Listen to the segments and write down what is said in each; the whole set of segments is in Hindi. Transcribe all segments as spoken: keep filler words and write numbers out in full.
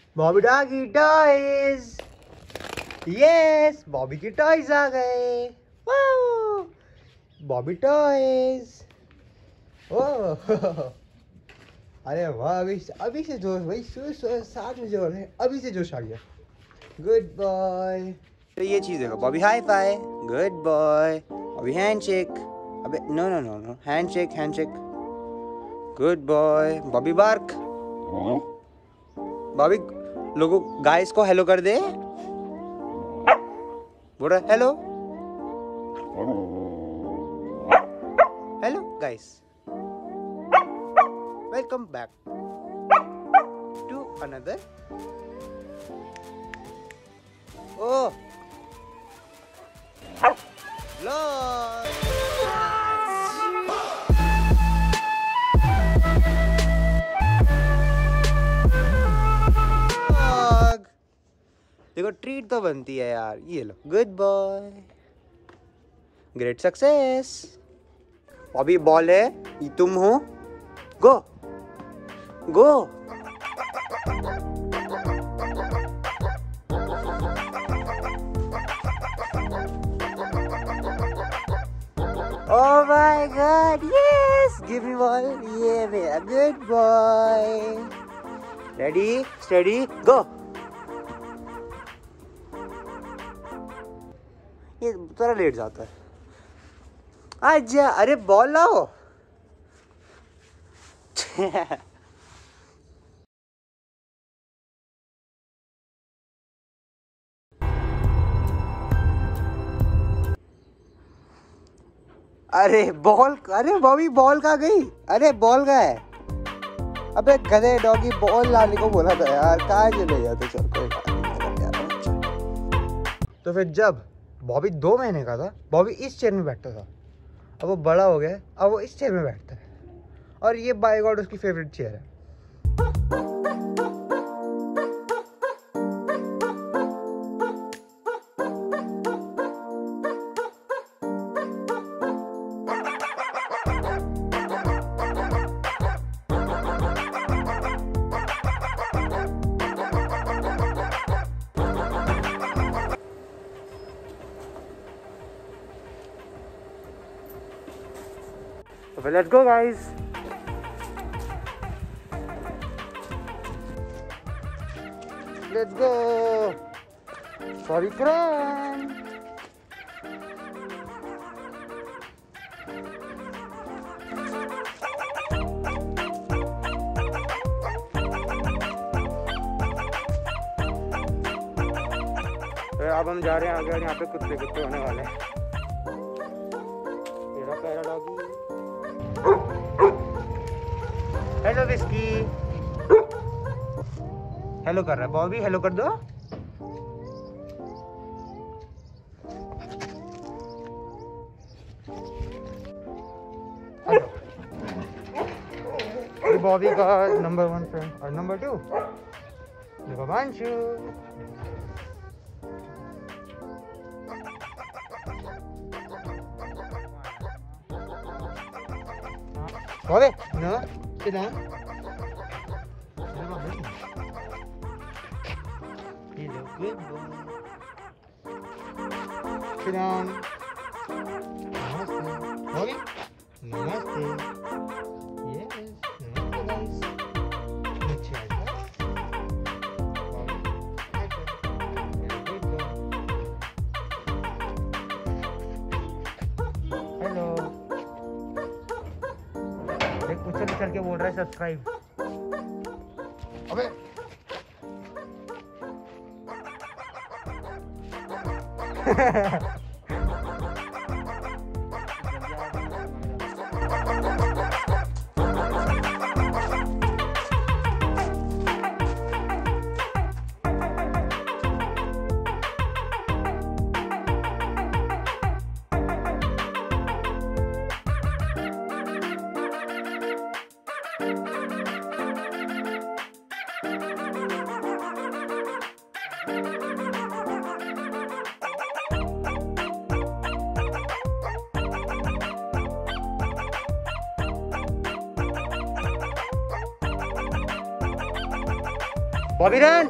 Bobby doggy toys. Yes, Bobby के टॉयज आ गए। Wow, Bobby toys. ओह अरे वाह, अभी अभी से जोश भाई, साथ में जोश है, अभी से जोश आ गया। Good boy. तो ये चीज देखो, Bobby high five. Good boy. Bobby handshake. अबे no no no no, handshake handshake. Good boy. Bobby bark. Bobby लोगों गाइस को हेलो कर दे। बोल रहा hello hello guys, welcome back to another. Oh, Lord. देखो ट्रीट तो बनती है यार, ये लो। Good boy, great success. अभी बॉल है, ये तुम हो। गो गो। Oh my God, yes! Give me ball. Yeah, man. Good boy. Ready, steady, go. ये थोड़ा लेट जाता है। आजा, अरे बॉल लाओ। अरे बॉल, अरे बॉबी बॉल कहाँ गई? अरे बॉल कहाँ है? अबे गधे डॉगी, बॉल लाने को बोला था यार, कहाँ चले जाते। चल कोई बात नहीं। तो फिर जब बॉबी दो महीने का था, बॉबी इस चेयर में बैठता था। अब वो बड़ा हो गया, अब वो इस चेयर में बैठता है, और ये बाय गॉड उसकी फेवरेट चेयर है। So let's go guys. Let's go. Sorry friend. अब हम जा रहे हैं आगे, यहाँ पे कुत्ते कुत्ते होने वाले हैं। तेरा प्यारा डॉगी। Hello whisky. हेलो कर रहा है बॉबी, हेलो कर दो। बॉबी का नंबर वन फ्रेंड, और number two Himanshu. Bobby, no, sit down. He's a good boy. Sit down. Namaste. Bobby, namaste. Yes, namaste guys. Niche aja. Bobby, niche. He's a good boy. Hello. उछल उछल के बोल रहा है सब्सक्राइब। अबे बॉबी रन।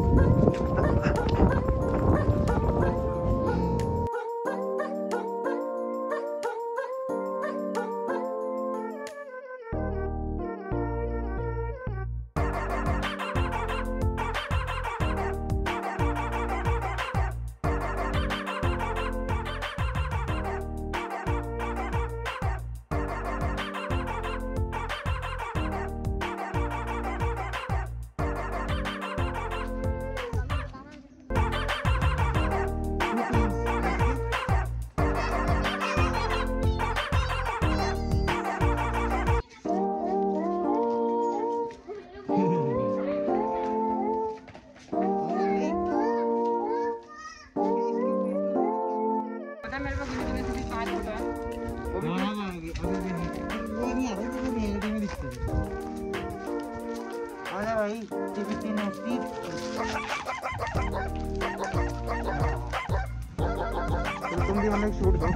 तुम भी हमें शूट दो।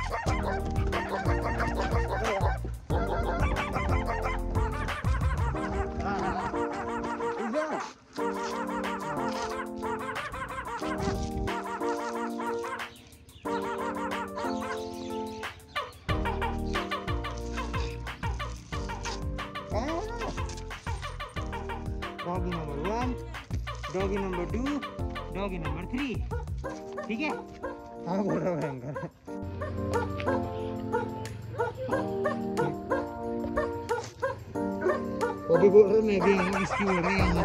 Doggy number one, doggy number two, doggy number three. ठीक है? हाँ बोल रहा हूँ अंकल। वो भी बोल रहा मैं भी आऊँ, इसकी बोल रही आऊँ।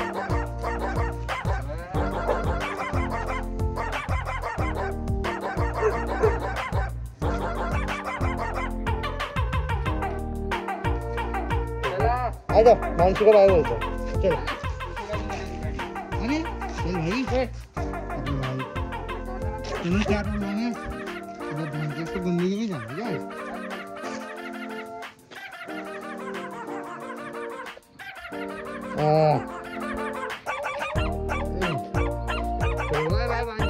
आ जाओ, मानसी को आए बोलते चलो। अरे चल भाई तुम्हें क्या करना है? अरे भैंस तो गंदगी में जाना यार। हाँ बाय बाय बाय।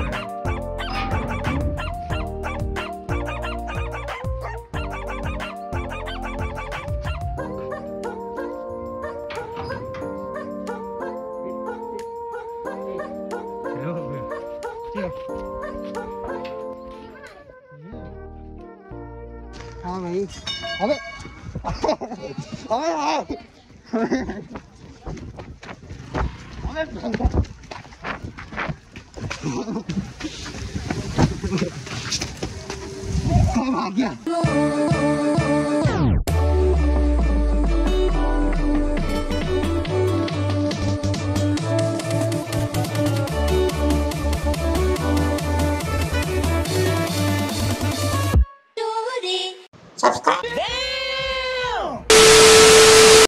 हाँ भाई अबे अबे अबे आ गया।